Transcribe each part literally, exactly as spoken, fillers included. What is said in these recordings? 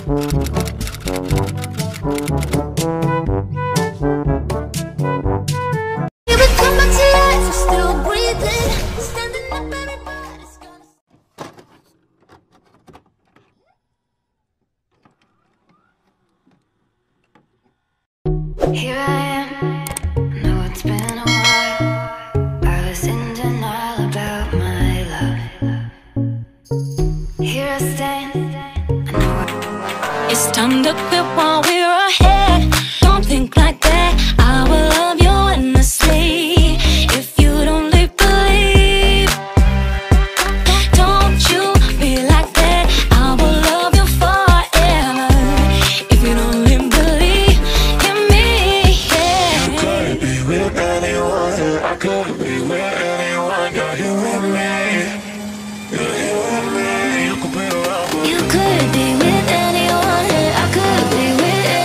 Here I am, know it's been a while. I was in denial about my love. Here I stand, I know it's time to quit while we're ahead. Don't think like that, I will love you endlessly. If you don't leave, believe. Don't you be like that, I will love you forever. If you don't leave, believe in me, yeah. You could be with anyone, I could be with anyone. You're here with me, you're here with me. You could be around, but You could be with anyone, I could be with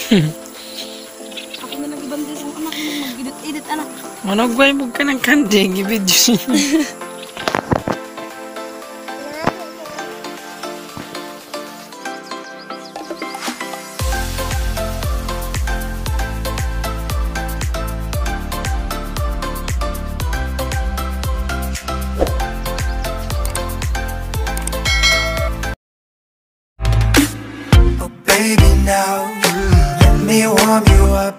Ako na nag-ibanda sa anak mo, mag-edit-edit anak. Managbay mo ka ng kanding, i-video. Baby, now let me warm you up.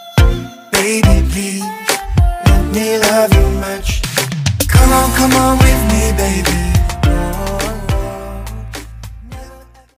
Baby, please let me love you much. Come on, come on, we